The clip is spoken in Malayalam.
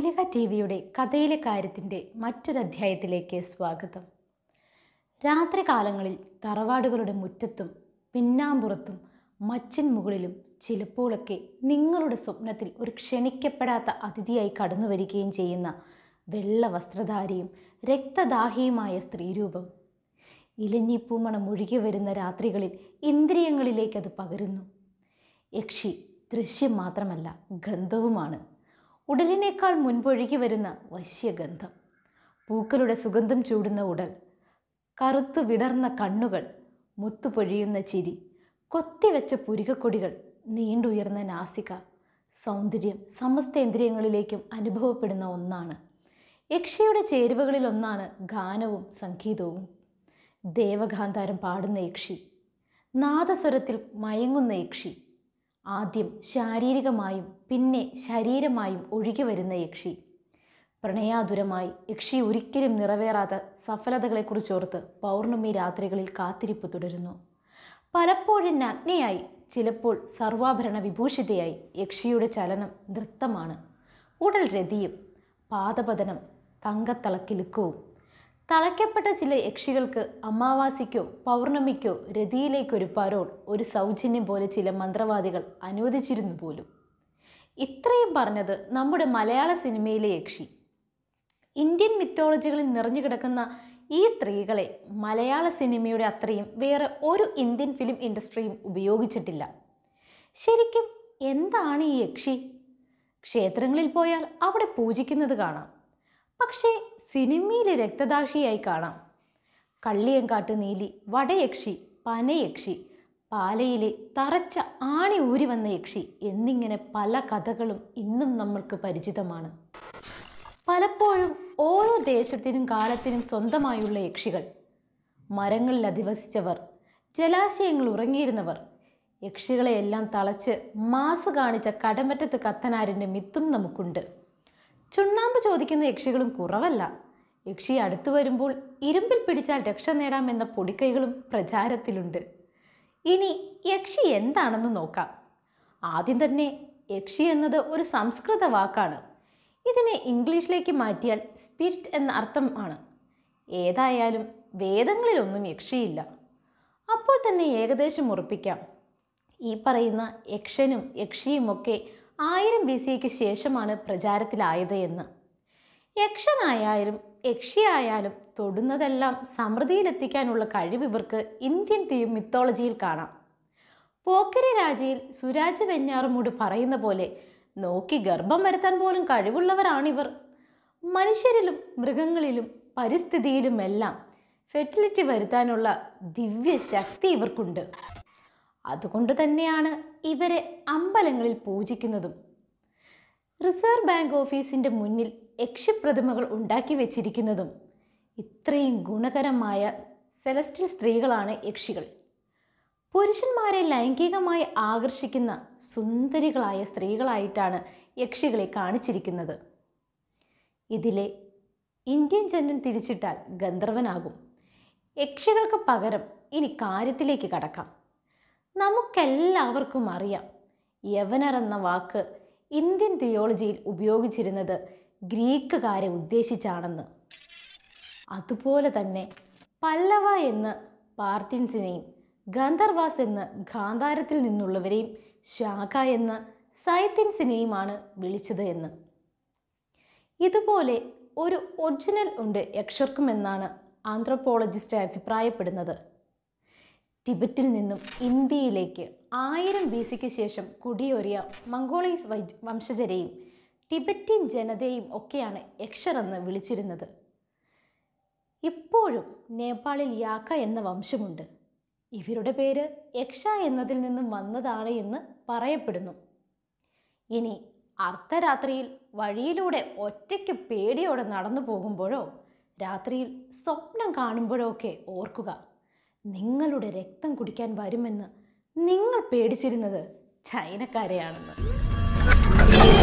തോലിക ടിവിയുടെ കഥയിലെ കാര്യത്തിൻ്റെ മറ്റൊരധ്യായത്തിലേക്ക് സ്വാഗതം. രാത്രികാലങ്ങളിൽ തറവാടുകളുടെ മുറ്റത്തും പിന്നാമ്പുറത്തും മച്ചിൻ മുകളിലും ചിലപ്പോഴൊക്കെ നിങ്ങളുടെ സ്വപ്നത്തിൽ ഒരു ക്ഷണിക്കപ്പെടാത്ത അതിഥിയായി കടന്നു വരികയും ചെയ്യുന്ന വെള്ള വസ്ത്രധാരിയും രക്തദാഹിയുമായ സ്ത്രീരൂപം. ഇലഞ്ഞിപ്പൂമണം ഒഴുകി വരുന്ന രാത്രികളിൽ ഇന്ദ്രിയങ്ങളിലേക്ക് അത് പകരുന്നു. യക്ഷി ദൃശ്യം മാത്രമല്ല, ഗന്ധവുമാണ്. ഉടലിനേക്കാൾ മുൻപൊഴുകി വരുന്ന വശ്യഗന്ധം, പൂക്കളുടെ സുഗന്ധം ചൂടുന്ന ഉടൽ, കറുത്തു വിടർന്ന കണ്ണുകൾ, മുത്തുപൊഴിയുന്ന ചിരി, കൊത്തിവെച്ച പുരികക്കൊടികൾ, നീണ്ടുയർന്ന നാസിക. സൗന്ദര്യം സമസ്തേന്ദ്രിയങ്ങളിലേക്കും അനുഭവപ്പെടുന്ന ഒന്നാണ്. യക്ഷിയുടെ ചേരുവകളിൽ ഒന്നാണ് ഗാനവും സംഗീതവും. ദേവഗാന്ധാരം പാടുന്ന യക്ഷി, നാദസ്വരത്തിൽ മയങ്ങുന്ന യക്ഷി, ആദ്യം ശാരീരികമായും പിന്നെ ശരീരമായും ഒഴുകി വരുന്ന യക്ഷി. പ്രണയാതുരമായി യക്ഷി ഒരിക്കലും നിറവേറാത്ത സഫലതകളെക്കുറിച്ചോർത്ത് പൗർണമി രാത്രികളിൽ കാത്തിരിപ്പ് തുടരുന്നു. പലപ്പോഴും നഗ്നയായി, ചിലപ്പോൾ സർവാഭരണ വിഭൂഷിതയായി യക്ഷിയുടെ ചലനം നൃത്തമാണ്. ഉടൽ രതിയും, പാദപതനം തങ്കത്തളക്കിലുക്കവും. തളയ്ക്കപ്പെട്ട ചില യക്ഷികൾക്ക് അമാവാസിക്കോ പൗർണമിക്കോ രതിയിലേക്കൊരു പരോൾ, ഒരു സൗജന്യം പോലെ ചില മന്ത്രവാദികൾ അനുവദിച്ചിരുന്നു പോലും. ഇത്രയും പറഞ്ഞത് നമ്മുടെ മലയാള സിനിമയിലെ യക്ഷി. ഇന്ത്യൻ മിത്തോളജികളിൽ നിറഞ്ഞു കിടക്കുന്ന ഈ സ്ത്രീകളെ മലയാള സിനിമയുടെ അത്രയും വേറെ ഒരു ഇന്ത്യൻ ഫിലിം ഇൻഡസ്ട്രിയും ഉപയോഗിച്ചിട്ടില്ല. ശരിക്കും എന്താണ് ഈ യക്ഷി? ക്ഷേത്രങ്ങളിൽ പോയാൽ അവിടെ പൂജിക്കുന്നത് കാണാം, പക്ഷേ സിനിമയിലെ രക്തദാക്ഷിയായി കാണാം. കള്ളിയങ്കാട്ട് നീലി, വടയക്ഷി, പനയക്ഷി, പാലയിലെ തറച്ച ആണി ഊരി വന്ന യക്ഷി എന്നിങ്ങനെ പല കഥകളും ഇന്നും നമ്മൾക്ക് പരിചിതമാണ്. പലപ്പോഴും ഓരോ ദേശത്തിനും കാലത്തിനും സ്വന്തമായുള്ള യക്ഷികൾ. മരങ്ങളിൽ അധിവസിച്ചവർ, ജലാശയങ്ങൾ ഉറങ്ങിയിരുന്നവർ, യക്ഷികളെയെല്ലാം തളച്ച് മാസ് കാണിച്ച കടമറ്റത്ത് കത്തനാരിൻ്റെ മിത്തും നമുക്കുണ്ട്. ചുണ്ണാമ്പ് ചോദിക്കുന്ന യക്ഷികളും കുറവല്ല. യക്ഷി അടുത്തു വരുമ്പോൾ ഇരുമ്പിൽ പിടിച്ചാൽ രക്ഷ നേടാമെന്ന പൊടിക്കൈകളും പ്രചാരത്തിലുണ്ട്. ഇനി യക്ഷി എന്താണെന്ന് നോക്കാം. ആദ്യം തന്നെ യക്ഷി എന്നത് ഒരു സംസ്കൃത വാക്കാണ്. ഇതിനെ ഇംഗ്ലീഷിലേക്ക് മാറ്റിയാൽ സ്പിരിറ്റ് എന്ന അർത്ഥം ആണ്. ഏതായാലും വേദങ്ങളിലൊന്നും യക്ഷിയില്ല. അപ്പോൾ തന്നെ ഏകദേശം ഉറപ്പിക്കാം, ഈ പറയുന്ന യക്ഷനും യക്ഷിയുമൊക്കെ 1000 BCക്ക് ശേഷമാണ് പ്രചാരത്തിലായത് എന്ന്. യക്ഷനായാലും യക്ഷിയായാലും തൊടുന്നതെല്ലാം സമൃദ്ധിയിലെത്തിക്കാനുള്ള കഴിവ് ഇവർക്ക് ഇന്ത്യൻ മിത്തോളജിയിൽ കാണാം. പോക്കരി രാജയിൽ സുരാജ് വെഞ്ഞാറുമൂട് പറയുന്ന പോലെ നോക്കി ഗർഭം വരുത്താൻ പോലും കഴിവുള്ളവരാണിവർ. മനുഷ്യരിലും മൃഗങ്ങളിലും പരിസ്ഥിതിയിലുമെല്ലാം ഫെർട്ടിലിറ്റി വരുത്താനുള്ള ദിവ്യ ശക്തി ഇവർക്കുണ്ട്. അതുകൊണ്ട് തന്നെയാണ് ഇവരെ അമ്പലങ്ങളിൽ പൂജിക്കുന്നതും. റിസർവ് ബാങ്ക് ഓഫീസിൻ്റെ മുന്നിൽ യക്ഷിപ്രതിമകൾ ഉണ്ടാക്കി വെച്ചിരിക്കുന്നതും ഇത്രയും ഗുണകരമായ സെലസ്റ്റിയൽ സ്ത്രീകളാണ് യക്ഷികൾ. പുരുഷന്മാരെ ലൈംഗികമായി ആകർഷിക്കുന്ന സുന്ദരികളായ സ്ത്രീകളായിട്ടാണ് യക്ഷികളെ കാണിച്ചിരിക്കുന്നത്. ഇതിലെ ഇന്ത്യൻ ജന്മം തിരിച്ചിട്ടാൽ ഗന്ധർവനാകും. യക്ഷികൾക്ക് പകരം ഇനി കാര്യത്തിലേക്ക് കടക്കാം. നമുക്കെല്ലാവർക്കും അറിയാം, യവനർ എന്ന വാക്ക് ഇന്ത്യൻ തിയോളജിയിൽ ഉപയോഗിച്ചിരുന്നത് ഗ്രീക്കുകാരെ ഉദ്ദേശിച്ചാണെന്ന്. അതുപോലെ തന്നെ പല്ലവ എന്ന് പാർത്യൻസിനെയും ഗന്ധർവാസ് എന്ന് ഗാന്ധാരത്തിൽ നിന്നുള്ളവരെയും ശാഖ എന്ന് സൈത്യൻസിനെയുമാണ് വിളിച്ചത് എന്ന്. ഇതുപോലെ ഒരു ഒറിജിനൽ ഉണ്ട് യക്ഷർക്കുമെന്നാണ് ആന്ത്രോപോളജിസ്റ്റ് അഭിപ്രായപ്പെടുന്നത്. ടിബറ്റിൽ നിന്നും ഇന്ത്യയിലേക്ക് 1000 BCക്ക് ശേഷം കുടിയേറിയ മംഗോളീസ് വംശജരെയും ടിബറ്റിൻ ജനതയും ഒക്കെയാണ് യക്ഷർ എന്ന് വിളിച്ചിരുന്നത്. ഇപ്പോഴും നേപ്പാളിൽ യാക്ക എന്ന വംശമുണ്ട്. ഇവരുടെ പേര് യക്ഷ എന്നതിൽ നിന്നും വന്നതാണ് എന്ന് പറയപ്പെടുന്നു. ഇനി അർദ്ധരാത്രിയിൽ വഴിയിലൂടെ ഒറ്റയ്ക്ക് പേടിയോടെ നടന്നു പോകുമ്പോഴോ രാത്രിയിൽ സ്വപ്നം കാണുമ്പോഴോ ഒക്കെ ഓർക്കുക, നിങ്ങളുടെ രക്തം കുടിക്കാൻ വരുമെന്ന് നിങ്ങൾ പേടിച്ചിരുന്നത് ചൈനക്കാരെയാണെന്ന്.